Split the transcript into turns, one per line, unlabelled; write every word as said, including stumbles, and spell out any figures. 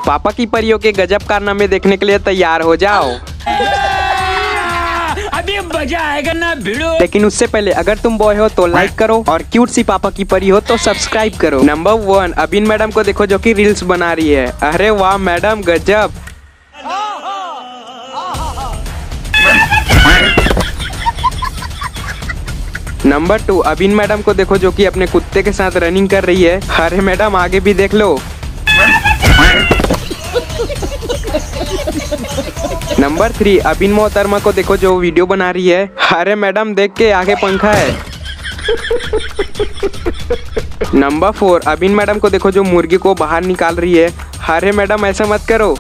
पापा की परियों के गजब कारनामे देखने के लिए तैयार हो जाओ।
अभी मजा आएगा ना भिड़ो।
लेकिन उससे पहले अगर तुम बॉय हो तो लाइक करो और क्यूट सी पापा की परी हो तो सब्सक्राइब करो। नंबर वन, अबिन मैडम को देखो जो कि रील्स बना रही है। अरे वाह मैडम गजब। नंबर टू, अबिन मैडम को देखो जो कि अपने कुत्ते के साथ रनिंग कर रही है। अरे मैडम आगे भी देख लो। नंबर थ्री, अबिन मोहतरमा को देखो जो वीडियो बना रही है। अरे मैडम देख के आगे पंखा है। नंबर फोर, अबिन मैडम को देखो जो मुर्गी को बाहर निकाल रही है। अरे मैडम ऐसा मत करो।